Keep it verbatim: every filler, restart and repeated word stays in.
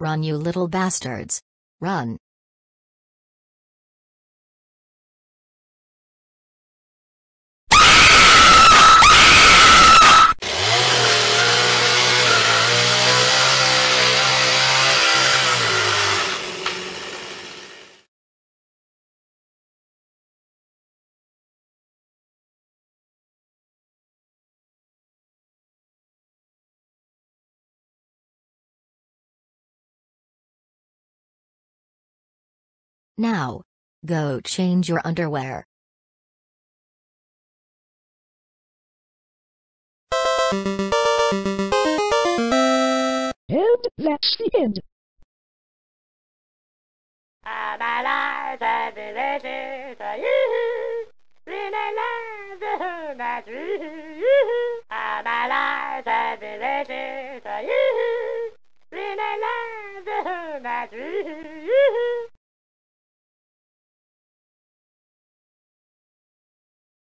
Run, you little bastards. Run. Now, go change your underwear. And that's the end. All my life I've been waiting for you. Been alive the night through. All my life I've been waiting for you. Been alive the night through.